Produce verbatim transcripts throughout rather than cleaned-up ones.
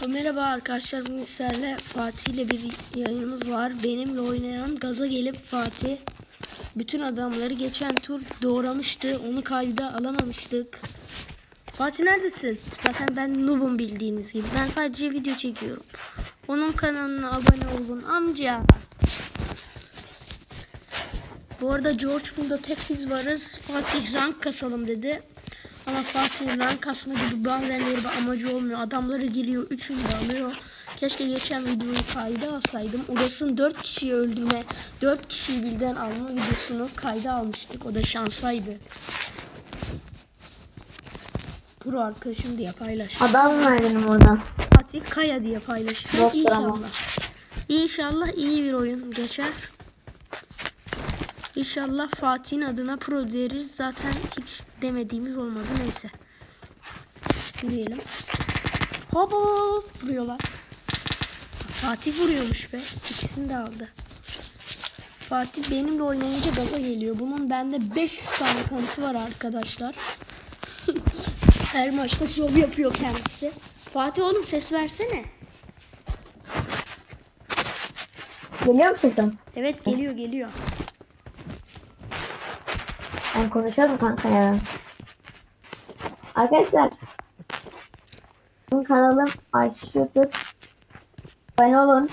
Merhaba arkadaşlar, bugün sizlerle Fatih ile bir yayınımız var. Benimle oynayan gaza gelip Fatih bütün adamları geçen tur doğramıştı. Onu kayda alamamıştık. Fatih neredesin? Zaten ben noob'um bildiğiniz gibi. Ben sadece video çekiyorum. Onun kanalına abone olun amca. Bu arada George burada tek biz varız. Fatih rank kasalım dedi. Ama Fatih'in rank kasma gibi bazenleri bir amacı olmuyor. Adamları giriyor, üçünü de alıyor. Keşke geçen videoyu kayda alsaydım. Uras'ın dört kişiyi öldürme, dört kişiyi birden alma videosunu kayda almıştık. O da şansaydı. Pro arkadaşım diye paylaş. Adam var benim orada. Fatih Kaya diye paylaş. İnşallah. İnşallah iyi bir oyun geçer. İnşallah Fatih'in adına pro deriz. Zaten hiç demediğimiz olmadı. Neyse. Yürüyelim. Hop hop vuruyorlar. Fatih vuruyormuş be. İkisini de aldı. Fatih benimle oynayınca gaza geliyor. Bunun bende beş yüz tane kanıtı var arkadaşlar. Her maçta şov yapıyor kendisi. Fatih oğlum ses versene. Geliyor mu sesim? Evet geliyor geliyor. Ben konuşuyordum kanka ya. Arkadaşlar. Benim kanalım Ayşe YouTube. Abone olun.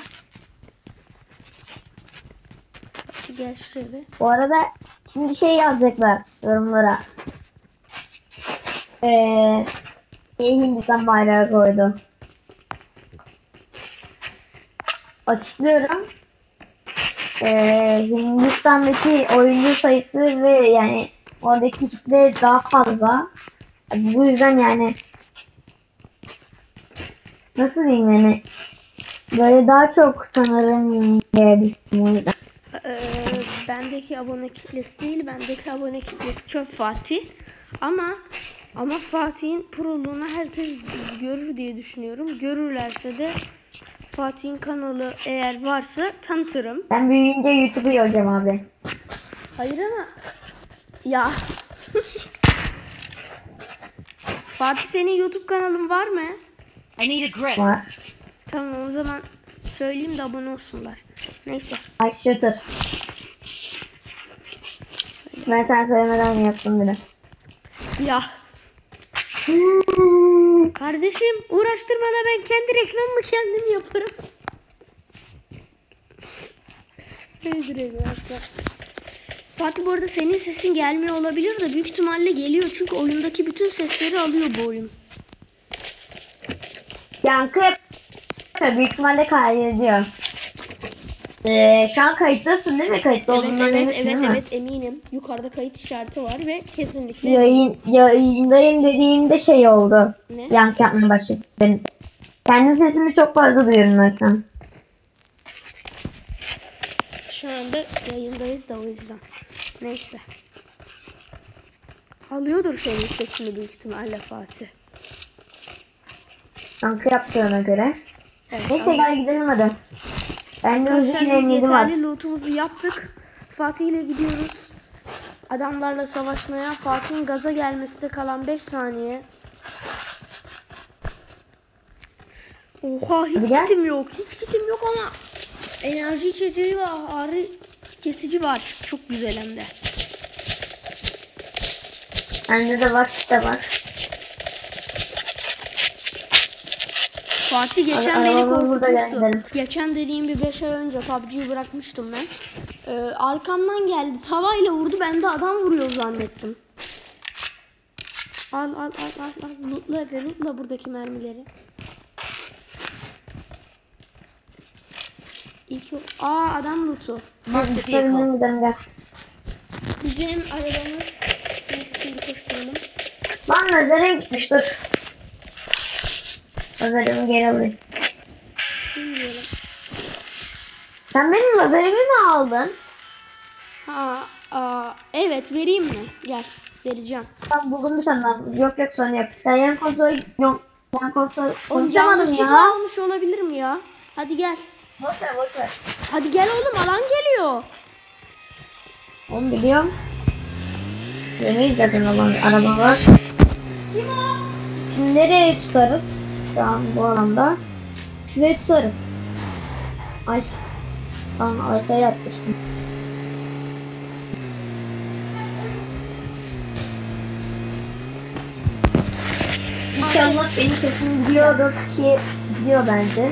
Fatih gel şuraya be. Bu arada şimdi şey yazacaklar yorumlara. Eee Hindistan bayrağı koydu. Açıklıyorum. Ee, Hindistan'daki oyuncu sayısı ve yani oradaki kitle daha fazla. Bu yüzden yani nasıl diyeyim yani böyle daha çok tanırım diye düşünüyorum. Ee, bendeki abone kitlesi değil, bendeki abone kitlesi çok Fatih. Ama ama Fatih'in proluğunu herkes görür diye düşünüyorum. Görürlerse de Fatih'in kanalı eğer varsa tanıtırım. Ben büyüyünce YouTube'u yoracağım abi. Hayır ama ya Fatih senin YouTube kanalın var mı? I need a grip. Var. Tamam o zaman söyleyeyim de abone olsunlar. Neyse. Ayşe YouTube. Ben sen söylemeden yaptım bile. Ya kardeşim uğraştırmana ben kendi reklamımı kendim yaparım. Nedir arkadaşlar? Fatih bu arada senin sesin gelmiyor olabilir de büyük ihtimalle geliyor çünkü oyundaki bütün sesleri alıyor bu oyun. Yankı yapıyor. Büyük ihtimalle kaydediyor. Ee, şu an kayıttasın değil mi? Kayıtlı Evet olduğundan evet eminsin evet değil mi? evet eminim. Yukarıda kayıt işareti var ve kesinlikle Yayın, yayındayım dediğinde şey oldu. Ne? Yankı yapmaya başladı. Senin. Kendim sesimi çok fazla duyuyorum zaten. Şu anda yayındayız da o yüzden. Neyse. Alıyordur senin sesini büyük ihtimalle Fatih. Yankı yaptığına göre. Evet, Neyse ama- gel gidelim hadi. Ben de uzun Arkadaşlar biz ilerledim var. yeterli lootumuzu yaptık. Fatih ile gidiyoruz. Adamlarla savaşmaya. Fatih'in gaza gelmesine kalan beş saniye. Oha hiç Hadi gel. kitim yok. Hiç kitim yok ama enerji içeceği ve ağrı kesici var. Çok güzel hem de. Bende de var, de var. Fatih geçen Ara- beni arabamı burada korkutmuştu. gönderin. Geçen dediğim bir beş ay önce P U B G'yi bırakmıştım ben. Ee, arkamdan geldi. Tavayla vurdu. Ben de adam vuruyor zannettim. Al al al al. al. Lootla Efe lootla buradaki mermileri. İlk o... Aa adam lootu. Marked a Gidelim vehicle. gidelim gel. Bizim arabamız. Neyse şimdi koşturalım. Lan lazerim gitmiş dur. Lazerimi geri alayım. Bilmiyorum. Sen benim lazerimi mi aldın? Ha, aa, evet vereyim mi? Gel vereceğim. Ben buldum bir tane daha. Yok yok sorun yok. Sen yan konsol yok. Yan konsol Oğlum konuşamadım yanlışlıkla ya. almış olabilirim ya. Hadi gel. Boş ver boş ver. Hadi gel oğlum alan geliyor. Onu biliyorum. Yemeyiz zaten olan araba var. Kim o? Şimdi nereye tutarız? Şu an bu alanda. Şurayı tutarız. Ay. Tamam arkaya atmıştım. İnşallah benim sesim gidiyordur ki gidiyor bence.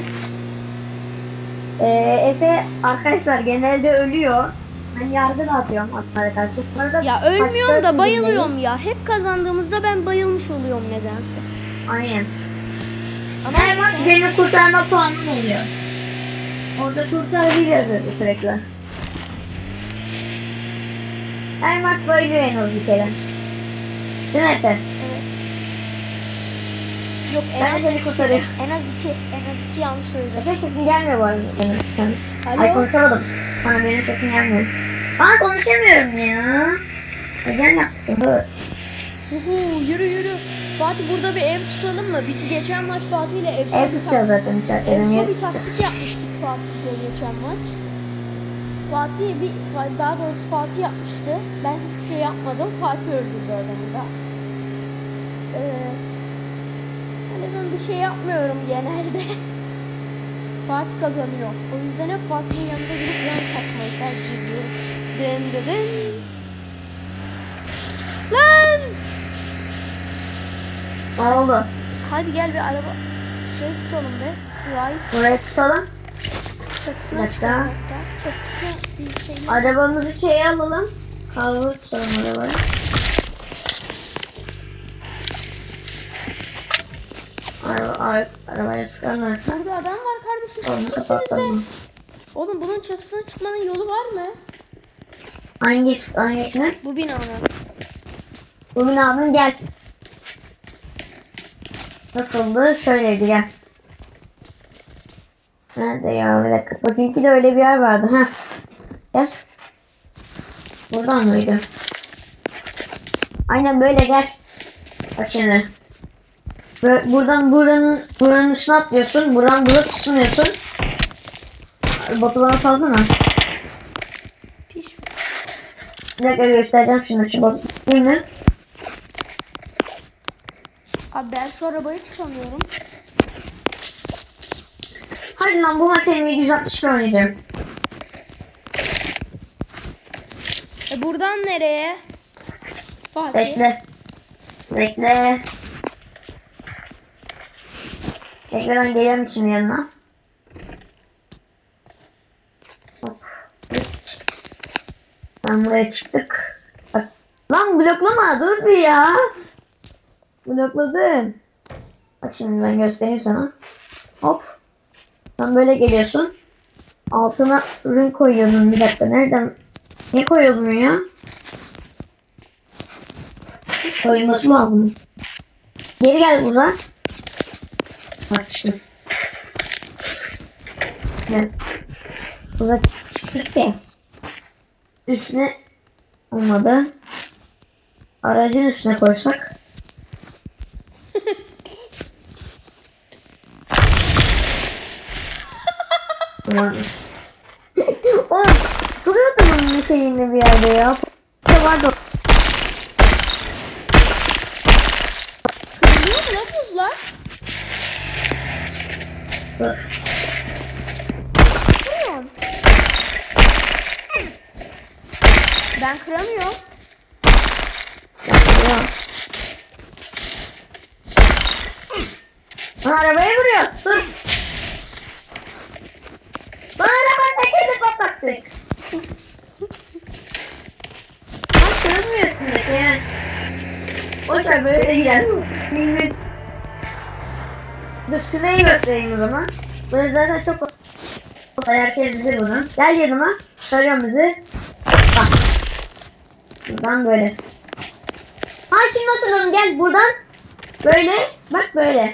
Ee, Efe arkadaşlar genelde ölüyor. Ben yargı dağıtıyorum atlara karşı. Bu arada Ya ölmüyorum kaç da dört bayılıyorum milyoneyiz. ya. Hep kazandığımızda ben bayılmış oluyorum nedense. Aynen. Ama Her maç sen- benim kurtarma puanım oluyor. Orada kurtarabiliyoruz öyle sürekli. Her maç bayılıyor en az bir kere. Değil mi Efe? Evet. Yok en Ben de az, seni kurtarıyorum. en az iki. En az iki yanlış söyledim. Efe sesin gelmiyor bu arada benim. Sen. Alo? Ay konuşamadım. Bana benim sesim gelmiyor. Aa konuşamıyorum ya. Neden yaptın? Dur. Uhu, yürü yürü. Fatih burada bir ev tutalım mı? Biz geçen maç Fatih ile ev Ev tutacağız zaten içeride. Efso bir taktik yapmıştık Fatih'le geçen maç. Fatih bir, daha doğrusu Fatih yapmıştı. Ben hiçbir şey yapmadım. Fatih öldürdü adamı da. Ee, hani ben bir şey yapmıyorum genelde. Fatih kazanıyor. O yüzden hep Fatih'in yanında gidip yan kaçmayı tercih ediyorum. Dın dın dın. Lan! Ne oldu? Hadi gel bir araba şey tutalım be. Right. Burayı tutalım. Çatısına Bir dakika. çıkalım hatta. Çatısına bir şey. Arabamızı şeye alalım. Kaldır tutalım arabayı. Araba, ar arabaya sıkarlarsa. Burada adam var kardeşim. Onu Siz misiniz be? kapatalım. Oğlum bunun çatısına çıkmanın yolu var mı? Hangisi? Hangisini? Bu binanın. Bu binanın gel. Nasıldı? Şöyleydi gel. Nerede ya? Bir dakika. Bakınki de öyle bir yer vardı. Heh. Gel. Buradan mıydı? Aynen böyle gel. Bak şimdi. Böyle buradan buranın buranın üstüne atlıyorsun. Buradan burada tutunuyorsun. Botu bana salsana. Piş. Bir dakika göstereceğim şimdi şu botu. Değil mi? Abi ben şu arabaya çıkamıyorum. Hadi lan bu maç elimi yüz altmış oynayacağım. E buradan nereye? Fatih. Bekle. Bekle. Bekle ben geliyorum şimdi yanına. Hop. Ben buraya çıktık. Bak. Lan bloklama dur bir ya. Blokladın. Bak şimdi ben göstereyim sana. Hop. Sen böyle geliyorsun. Altına ürün koyuyordun bir dakika. Nereden? Ne koyuyordun ya? Koyması lazım. Geri gel buradan. Bak şimdi. Gel. Burada çık çıktık ya. Üstüne olmadı. Aracın üstüne koysak. Tamamdır. Oğlum sıkılıyordum onun şeyinde bir yerde ya. Ne vardı? Kırılıyor mu lan buzlar? Dur. Kırıyorum. Ben kıramıyorum. Ya. Lan arabaya vuruyor. Dur. Lan arabanın tekerini patlattık. Lan kırılmıyor üstündeki ya. Boşver böyle gider. Bilmiyorum. Dur şurayı göstereyim o zaman. Burası zaten çok kolay, herkes bilir bunu. Gel yanıma. Sarıyorum bizi. Bak. Buradan böyle. Ha şimdi hatırladım gel buradan. Böyle bak böyle.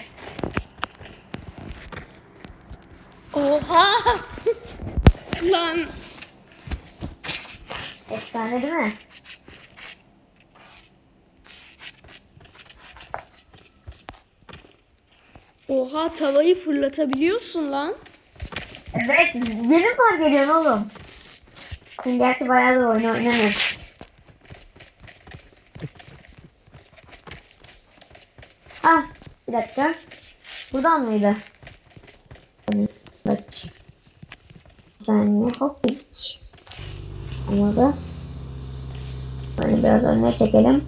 Oha! Lan! Efsane değil mi? Oha tavayı fırlatabiliyorsun lan. Evet yeni fark ediyorsun oğlum. Şimdi gerçi bayağı da oyun oynamıyorum. Ah bir dakika. Buradan mıydı? Evet. Bir saniye hop hiç. Olmadı. Böyle biraz önüne çekelim.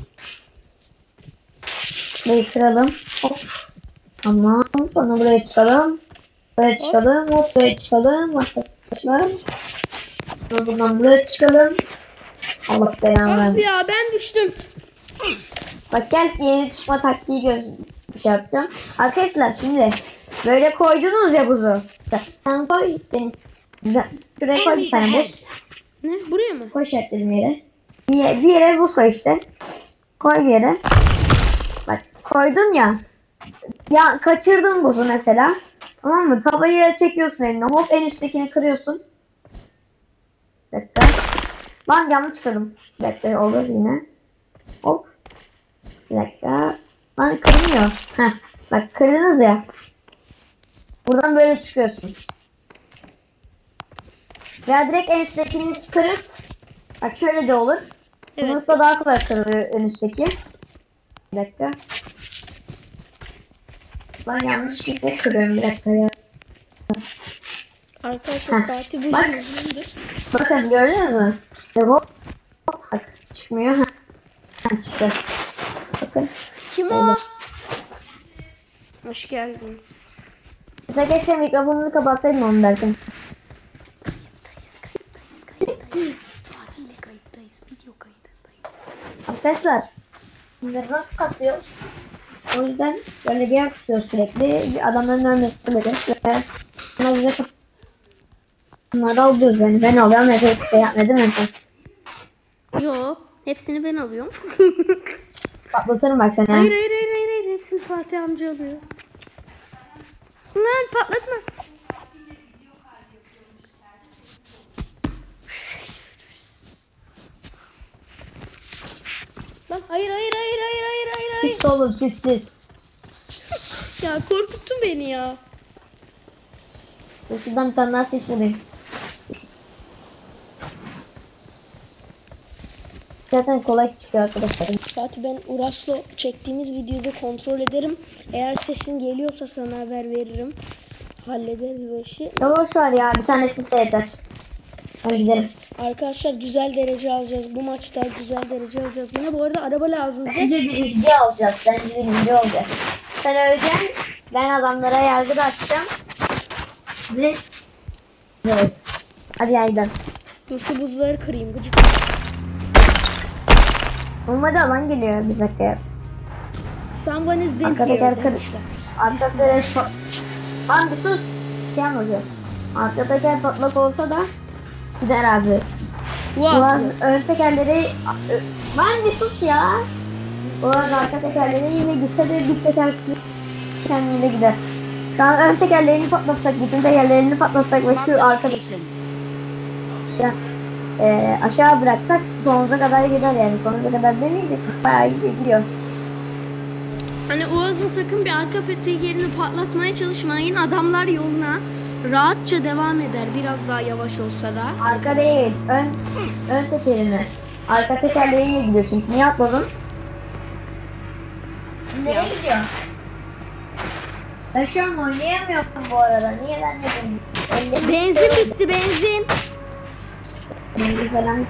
Burayı kıralım. Hop. Tamam. Sonra buraya çıkalım. Buraya çıkalım. Hop buraya çıkalım. Arkadaşlar. Buradan buraya çıkalım. Allah belanı Ah versin. ya ben düştüm. Bak gel yeni çıkma taktiği göz şey yapacağım. Arkadaşlar şimdi böyle koydunuz ya buzu. Sen koy benim. Şuraya koy bir tane buz. Ne? Buraya mı? Koy şartlarım yere. Bir, yere- bir yere buz koy işte. Koy bir yere. Bak koydun ya. Ya kaçırdın buzu mesela. Tamam mı? Tavayı çekiyorsun eline. Hop en üsttekini kırıyorsun. Bir dakika. Lan yanlış kırdım. Bir dakika olur yine. Hop. Bir dakika. Lan kırmıyor. Heh. Bak kırdınız ya. Buradan böyle çıkıyorsunuz. Veya direkt en üsttekini kırıp. Bak şöyle de olur. Evet. Yumrukla daha kolay kırılıyor en üstteki. Bir dakika. Lan yanlış şekilde kırıyorum bir dakika ya. Arkadaşlar Heh. Fatih bu Bak. işin uzmanıdır. Bakın gördünüz mü? Ve hop. Hop bak çıkmıyor. Ha. Ha işte. Bakın. Kim Öyle. o? Hoş geldiniz. Mesela keşke mikrofonunu kapatsaydım onu derken. Kayıttayız, kayıttayız, kayıttayız. Fatih ile kayıttayız, video kaydındayız. Arkadaşlar. Şimdi rank kasıyoruz. O yüzden böyle bir yer tutuyoruz sürekli. Bir adamların ölmesi böyle. Ve buna bize kap- bunları alıyoruz yani. Ben alıyorum. Ne şey şey yapmadım ben. Yo, hepsini ben alıyorum. Patlatırım bak seni. hayır, hayır, hayır, hayır, hayır, hepsini Fatih amca alıyor. Lan patlatma. Lan hayır, hayır, hayır, hayır, hayır, hayır, hayır. Siz oğlum siz siz. Ya korkuttun beni ya. Dur şuradan bir tane daha ses bulayım. Zaten kolay çıkıyor arkadaşlarım. Fatih ben Uras'la çektiğimiz videoda kontrol ederim. Eğer sesin geliyorsa sana haber veririm. Hallederiz o işi. Ya boş ver ya bir tane ses de yeter. Hadi gidelim. Arkadaşlar güzel derece alacağız. Bu maçta güzel derece alacağız. Yine bu arada araba lazım bize. Bence birinci alacağız. Bence birinci olacağız. Sen öleceksin. Ben adamlara yargı da açacağım. Ve... Evet. Hadi ya gidelim. Dur şu buzları kırayım gıcık. Olmadı alan geliyor bir dakika. Someone is been Arkada here gel kır. demişler. Arka teker pat... Lan bir sus. Şey anlatıyor. Arka teker patlak olsa da gider abi. Ulan Wow. ön tekerleri... Ö- Lan bir sus ya. Ulan arka tekerleri yine gitse de bir teker kendine gider. Şu an ön tekerlerini patlatsak, bütün tekerlerini patlatsak ve şu arka e, aşağı bıraksak sonuza kadar gider yani. Sonuza kadar demeyeyim de bayağı gidiyor. Hani Oğuz'un sakın bir arka tekerini patlatmaya çalışmayın. Adamlar yoluna rahatça devam eder. Biraz daha yavaş olsa da. Arka değil, ön ön tekerini. Arka tekerleriyle gidiyor çünkü. Niye atladın? Nereye gidiyor? Ben şu an oynayamıyorum bu arada. Niye ben de bilmiyorum. Benzin bitti benzin. Benzin falan.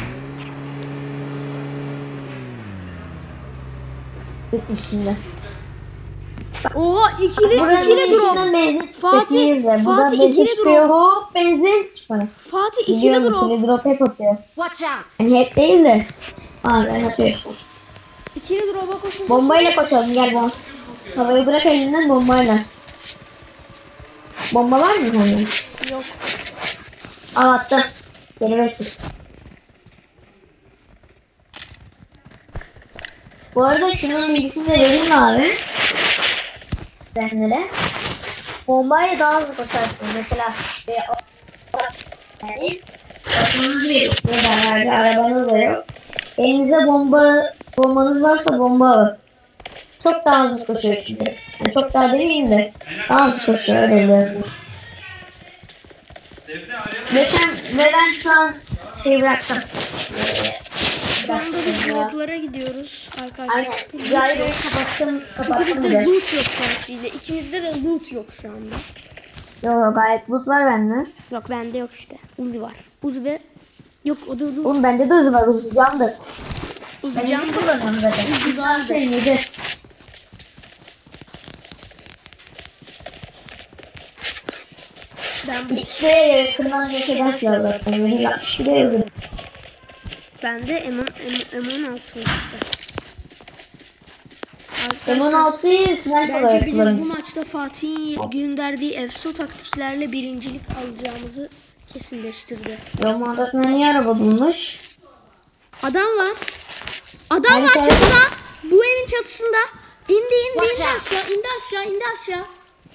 Bitti şimdi. Oha ikili Buranın ikili drop. içinden benzin çıkacak Fatih, değil de. Buradan Fatih benzin ikili çıkıyor. drop. Hop benzin çıkmadı. Fatih ikili Biliyorum drop. ikili drop hep atıyor. Watch out! Hani hep değil de. Aa ben atıyorum. İkili drop'a koşun. Bombayla koşalım gel bomba. Havayı bırak elinden bombayla. Bomba var mı sende? Yok. Al attım. Geri versin. Bu arada şunun bilgisini de vereyim mi abi? Senlere. Bombayla daha hızlı koşarsın. Mesela e, o- yani arabanız bir ya da herhangi arabanız da yok. Elinize bomba bombanız varsa bomba alın. Çok daha hızlı koşuyor çünkü. Yani çok daha demeyeyim de daha hızlı koşuyor öyle diyorum. Ve sen ve ben şu an şey bıraktım. Şu anda biz drop'lara gidiyoruz arkadaşlar. Aynen. Çünkü Gyro'yu kapattım. Çünkü Kapattım bizde bile. loot yok Fatih'le. İkimizde de loot yok şu anda. Yok gayet buz var bende. Yok bende yok işte. Uzi var. Uzi ve yok o da Uzi. Oğlum bende de uzun var. Uzun yandı. Uzi Ben can yeni kullanıyorum zaten. Uzi daha Sen yedi. ben bu. İkisi de yakından geçeden silah zaten. Böyle yapmış bir de yazın. Bende M on altı var işte. M on altıyı sniper Bence olarak biz bu kullanırız. maçta Fatih'in gönderdiği efso taktiklerle birincilik alacağımızı kesinleştirdi. M on altı niye araba bulmuş? Adam var. Adam Hani var sen- çatıda. Bu evin çatısında. İndi indi indi aşağı indi aşağı indi aşağı.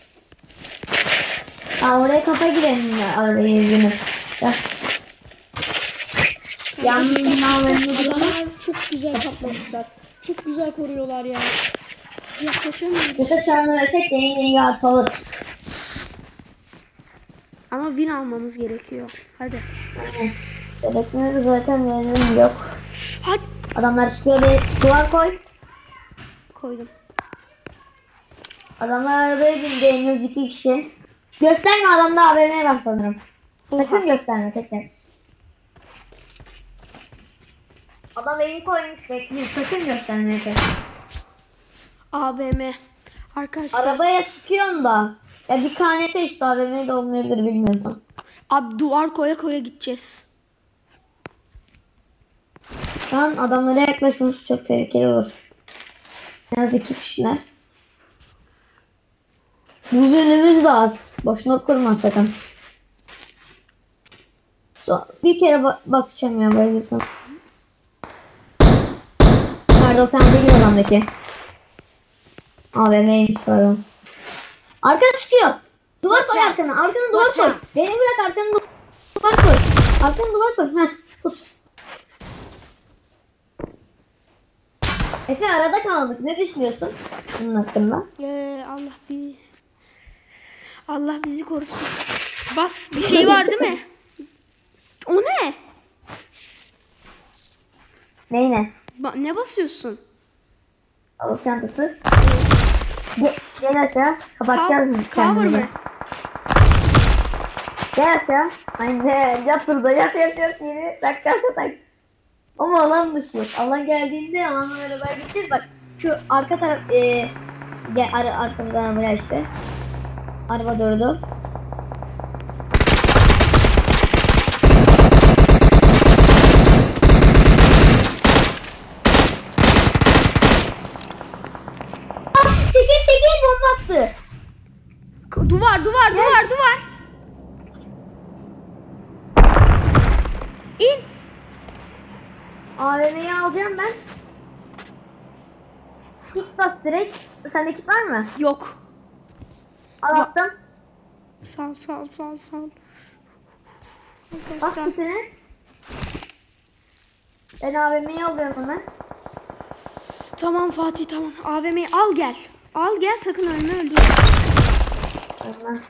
Aa oraya kafa girelim ya arabaya yüzünü. Ya. Yanlı binalarını Adamlar çok güzel patlamışlar. Çok güzel koruyorlar ya. Yaklaşamıyorum. burada şu an ötek yeni yeni atalız. Ama win almamız gerekiyor. Hadi. Gerekmiyor zaten benzin yok. Hadi. Adamlar çıkıyor bir duvar koy. Koydum. Adamlar arabaya bindi en az iki kişi. Gösterme adamda A V M var sanırım. Sakın Oha. gösterme tekrar. Adam elini koymuş bekliyor. Sakın gösterme tekrar. A V M. Arkadaşlar. Arabaya sıkıyorsun da. Ya bir K N T işte A V M de olmayabilir bilmiyorum tam. Abi duvar koya koya gideceğiz. Şu an adamlara yaklaşması çok tehlikeli olur. En az iki kişiler. Buz önümüz de az. Boşuna kurma sakın. So, bir kere ba- bakacağım ya bayılırsam. Pardon sen değil adamdaki. A V M'ymiş pardon. Arka çıkıyor. Duvar koy arkana. Arkana duvar koy. Beni bırak arkana du- duvar koy. Arkana duvar koy. Heh tut. Efe arada kaldık. Ne düşünüyorsun bunun hakkında? Ee, Allah bir Allah bizi korusun. Bas bir şey var değil mi? O ne? Neyine? Ba- ne basıyorsun? Alıp çantası. Gel, gel aşağı. Kapatacağız Cover mı cover kendimizi? mı? Gel aşağı. Aynen. Yat burada. Yat yat yat. Yeni. Dakika tak. Ama alan dışı. Alan geldiğinde alanla beraber gideceğiz. Bak şu arka taraf. E, gel ar arkamızdan arabaya işte. Araba durdu. Çekil çekil bomba attı. K- Duvar duvar duvar duvar. İn. A V M'yi alacağım ben. Kit bas direkt. Sende kit var mı? Yok. Al Ya- attım. Sal sal sal sal. Bas kitini. Ben A V M'yi alıyorum hemen. Tamam Fatih tamam. A V M'yi al gel. Al gel sakın ölme öldür. Hemen.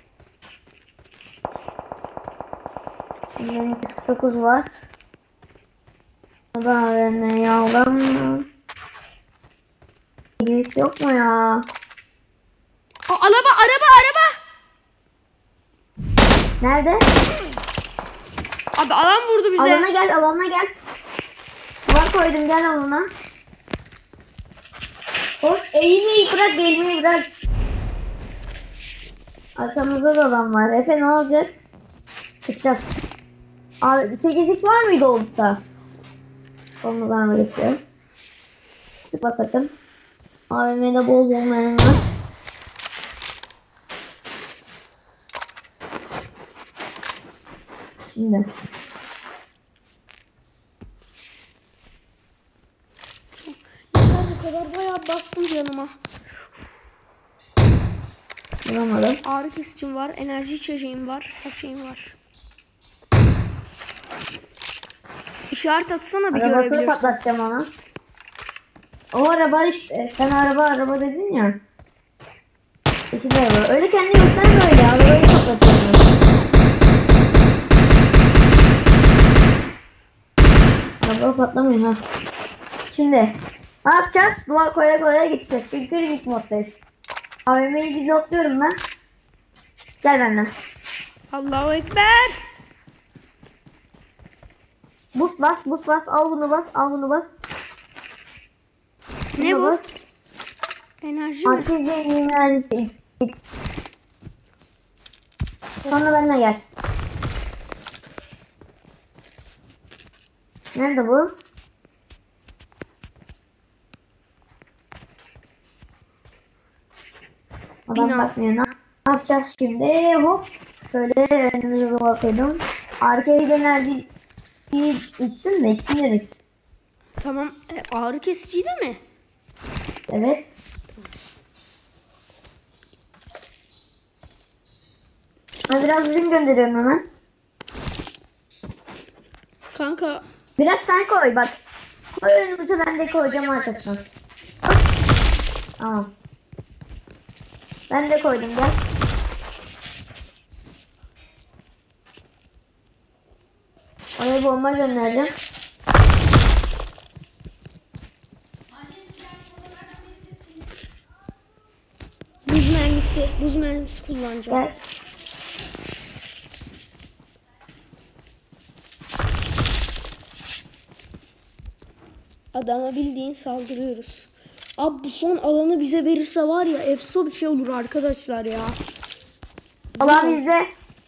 Benim iki dokuz var. O da A V M'yi aldım. Birisi yok mu ya? Aa, araba araba araba. Nerede? Abi alan vurdu bize. Alana gel, alana gel. Duvar koydum, gel alana. Koş, eğilmeyi bırak, eğilmeyi bırak. Arkamızda da adam var. Efe ne olacak? Çıkacağız. Abi sekiz x var mıydı olukta? Olmadan mı geçiyor? Sıkma sakın. A V M'de bol bol mermi var. Şimdi. Yeter bu kadar bayağı bastım canıma. Bulamadım. Ağrı kesicim var, enerji içeceğim var, her şeyim var. İşaret atsana bir Arabasını görebilirsin. patlatacağım ona. O araba işte. Sen araba araba dedin ya. Yeşil araba. Öyle kendi gösterme öyle. Arabayı patlatıyorsun. Araba patlamıyor ha. Şimdi ne yapacağız? Duvar koya koya gideceğiz. Çünkü limit moddayız. A V M'yi blokluyorum ben. Gel benden. Allahu Ekber. Bus bas, bus bas. Al bunu bas, al bunu bas. Ne Bunu bu? bas. Enerji mi? Herkes de enerjisi. Sonra benimle gel. Nerede bu? Adam Bina. bakmıyor. Ne ne yapacağız şimdi? Hop. Şöyle önümüze doğru koydum. Arkaya enerji içsin de içsin. Tamam. E, ağrı kesici de mi? Evet. Ben biraz ürün gönderiyorum hemen. Kanka Biraz sen koy bak. Koy önümüze, ben de koyacağım arkasına. Hop. Tamam. Ben de koydum, gel. Oraya bomba göndereceğim. buz mermisi, buz mermisi kullanacağım. Gel. Adama bildiğin saldırıyoruz. Abi bu son alanı bize verirse var ya efso bir şey olur arkadaşlar ya. Allah bizde.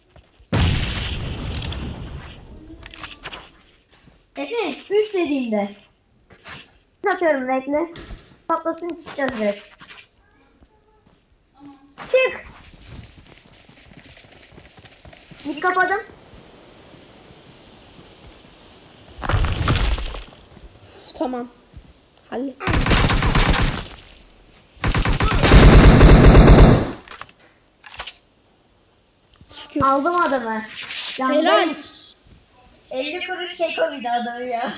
Efe üç dediğimde. Satıyorum, bekle. Patlasın, çıkacağız direkt. Çık. Bir kapadım. Tamam. Hallet. Şükür. Aldım adamı. Helal. Yandaymış. elli kuruş keko bir de adamı ya.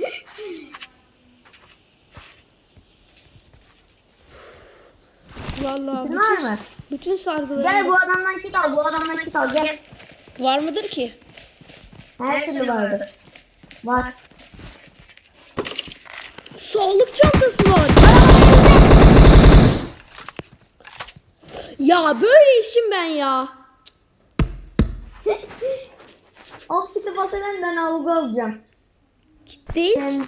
Vallahi Kitin var bütün, mı? bütün sargıları Gel bu adamdan kit al, bu adamdan kit al, gel. var mıdır ki? Her türlü vardır. Var. Sağlık çantası var. Ya böyle işim ben ya. Alt kiti basadan ben avugu alacağım. Değil. Sen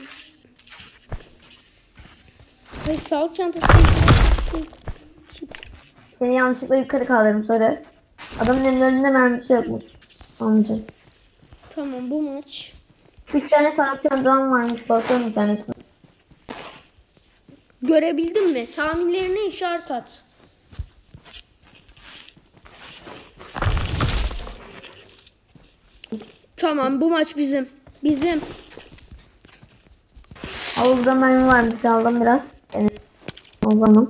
Hayır, sağlık çantası. Shit. seni yanlışlıkla yukarı kaldırdım sonra. Adamın önünde mermisi yokmuş. Anlayacağım. Tamam bu maç. Üç tane sağlık çantam varmış. Basıyorum bir tanesini. Görebildin mi? Tahminlerine işaret at. Tamam bu maç bizim. Bizim. Havuzda mermi varmış. Aldım biraz. Evet. O zaman.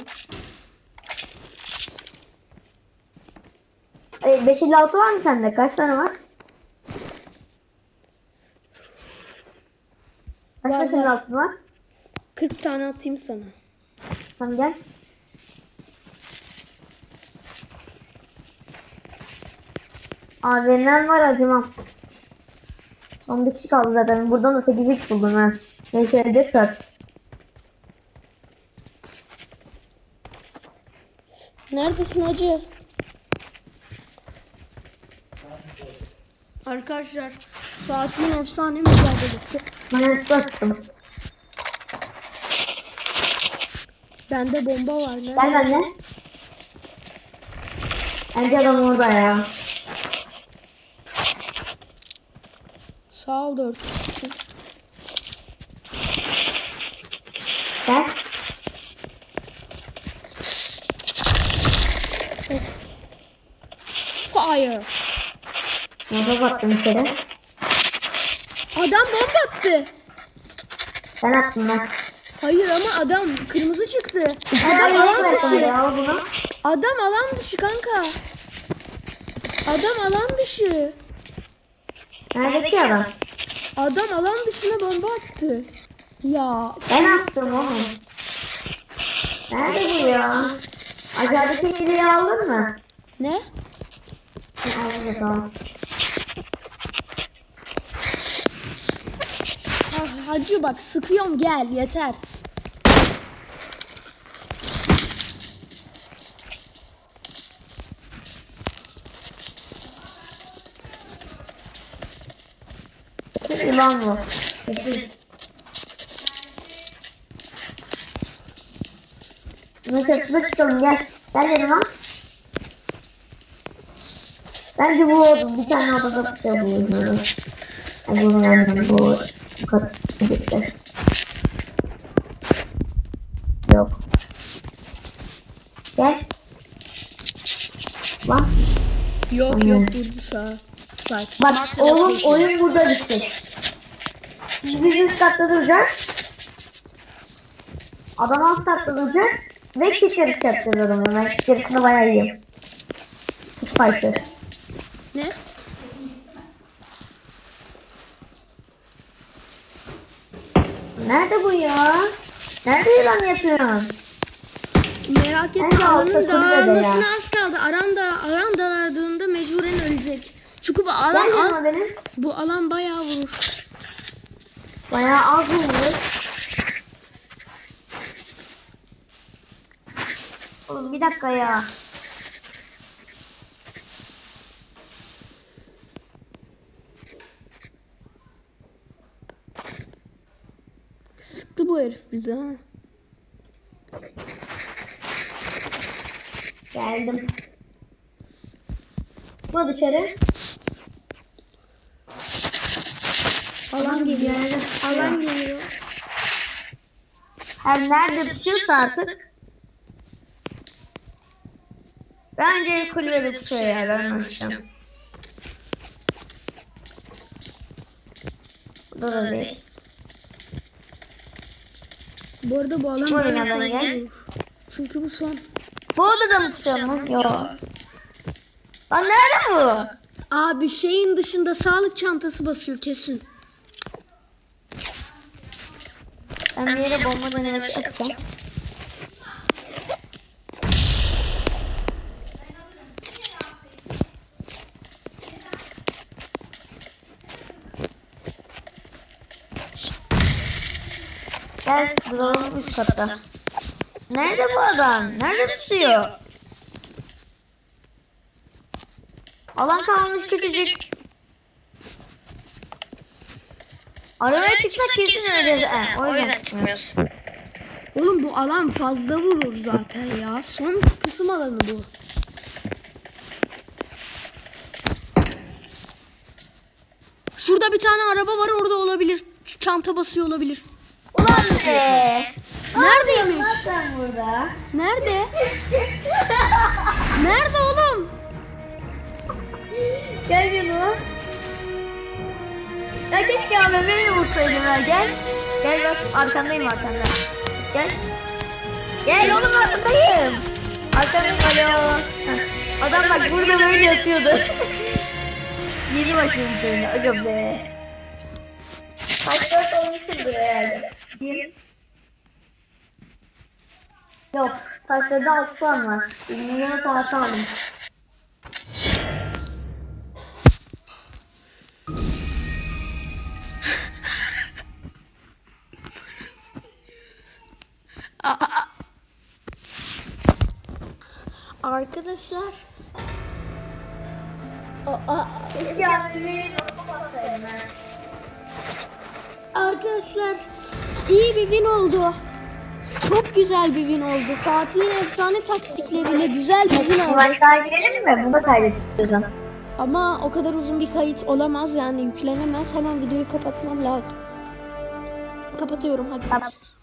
Evet, beş elli altı var mı sende? Kaç tane var? Kaç Var, beş elli var. altı var? kırk tane atayım sana. Tamam gel. A V M'm var, acımam. Son bir kişi kaldı zaten. Buradan da sekiz x buldum ha. Neyse edecek saat. Neredesin hacı? Arkadaşlar saatin efsane mücadelesi. Ben bastım. Bende bomba var. Nerede? Gel benimle. Bence adam orada ya. Sağ ol dört. Gel. Fire. Orada baktım bir kere. Adam bomba attı. Ben attım ben. Hayır ama adam kırmızı çıktı. Ben Adam alan yemedim dışı. ya bunu. Adam alan dışı kanka. Adam alan dışı. Nerede ki adam? Adam alan dışına bomba attı. Ya Ben attım oğlum. Nerede bu ya? Aşağıdaki hediyeyi aldın mı? ne? Aldım, tamam. Ah, hacı bak sıkıyorum gel yeter. yılan bu. Kesin. Bunu çatışma çıkalım gel. Gel yanıma. Bence bu oldu. Bir tane odada bir şey buluyorum. Ay bunu yandım. Bu bu kadar gitti. Yok. Gel. Bak. Yok Aynen. yok durdu sağ. Sağ. Bak oğlum oyun burada bitecek. Biz üst katta duracağız. Adam alt katta duracak. Ve kişileri çarptırıyor adamı. Ben kişilerisini bayağı iyiyim. Fighter. Ne? Nerede bu ya? Nerede yılan yapıyorsun? Merak etme En altta alanın kulübede dağılmasına ya. az kaldı. Aranda aran dağıldığında mecburen ölecek. Çünkü bu Gel alan yanıma az. benim. Bu alan bayağı vurur. Bayağı az vurmuş. Oğlum bir dakika ya. Sıktı bu herif bize ha. Geldim. Bu dışarı. Alan geliyor. Alan geliyor. Her nerede tutuyorsa artık. Bence kulübede tutuyor ya. Ben anlaşacağım. Burada da değil. Bu arada bu alan Bu bayağı oynadan fazla gel. vurur. Çünkü bu son. Bu odada mı tutuyor mu? Yok. Lan nerede bu? Abi şeyin dışında sağlık çantası basıyor kesin. Ben bir yere bomba denemesi yapacağım. Gel bulalım üst katta. Nerede bu adam? Nerede tutuyor? Alan kalmış küçücük. Arabaya çıksak kesin öleceğiz. He, o yüzden çıkmıyoruz. Oğlum bu alan fazla vurur zaten ya. Son kısım alanı bu. Şurada bir tane araba var orada olabilir. Çanta basıyor olabilir. Ulan be! Neredeymiş? Lan sen burada. Nerede? Nerede oğlum? Gel yanıma. Ya keşke A V M'yle vursaydım ya. Gel. Gel bak arkandayım arkanda. Gel. Gel oğlum arkandayım. Arkandayım alo. Heh. Adam bak burada böyle yatıyordu. Yeni başladım böyle. Aga be. Kaç dört olmuştur herhalde. Bir. Yok. Taşlarda altı puan var. Bilmiyorum tahta aldım. Arkadaşlar. Aa, Keşke A V M'yle kapatsaydım ben. arkadaşlar iyi bir win oldu. Çok güzel bir win oldu. Fatih'in efsane taktikleriyle güzel bir win oldu. Maç daha girelim mi? Bunu da kaydedeceğiz. Ama o kadar uzun bir kayıt olamaz yani yüklenemez. Hemen videoyu kapatmam lazım. Kapatıyorum hadi. Tamam.